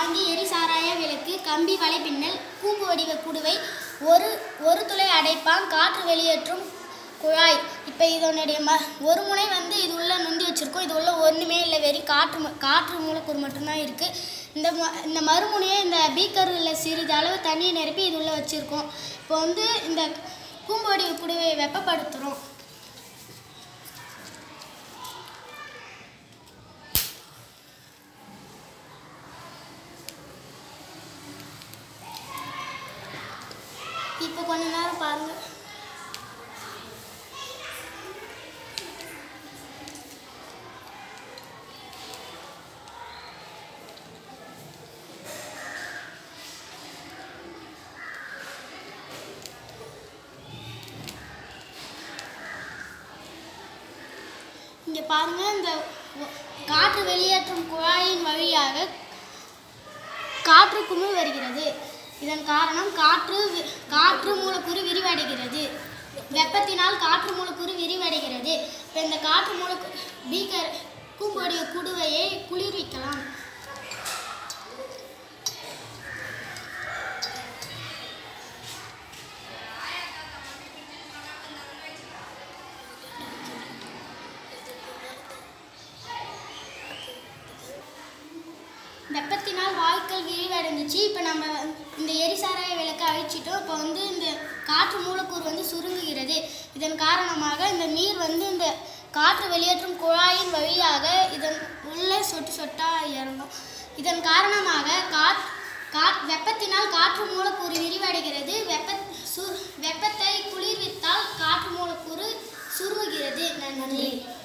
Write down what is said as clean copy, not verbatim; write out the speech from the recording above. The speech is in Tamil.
தாங்கி எரிசாராய விளக்கு கம்பி வலைப்பின்னல் கூம்பு வடிவ குடுவை ஒரு துளை அடைப்பான் காற்று வெளியேற்றும் குழாய். இப்போ இதனுடைய ஒரு முனை வந்து இது உள்ள நொண்டி வச்சுருக்கோம். இது உள்ள ஒன்றுமே இல்லை, வெறி காற்று மூலக்கூறு மட்டும்தான் இருக்குது. இந்த மறுமுனையை இந்த பீக்கரில் சிறிது அளவு தண்ணியை நிரப்பி இது உள்ள வச்சுருக்கோம். இப்போ வந்து இந்த கூம்பு வடிவ குடுவையை வெப்பப்படுத்துகிறோம். இப்போ கொஞ்ச நேரம் பாருங்கள். இங்கே பாருங்கள், இந்த காற்று வெளியேற்றும் குழாயின் வழியாக காற்று குமிழ் வருகிறது. இதன் காரணம் காற்று மூலக்கூறு விரிவடைகிறது. வெப்பத்தினால் காற்று மூலக்கூறு விரிவடைகிறது. இப்போ இந்த காற்று மூலக்கூறு கூம்பு வடிவ குடுவையை குளிர்விக்கலாம். வெப்பத்தினால் வாயுக்கள் விரிவடைஞ்சிச்சு. இப்போ நம்ம இந்த எரிசாராய விளக்கை அழிச்சிட்டோம். இப்போ வந்து இந்த காற்று மூலக்கூறு வந்து சுருங்குகிறது. இதன் காரணமாக இந்த நீர் வந்து இந்த காற்று வெளியேற்றும் குழாயின் வழியாக இதன் உள்ளே சொட்டு சொட்டாக இறங்கும். இதன் காரணமாக வெப்பத்தினால் காற்று மூலக்கூறு விரிவடைகிறது. வெப்பத்தை குளிர்வித்தால் காற்று மூலக்கூறு சுருங்குகிறது. நன்றி.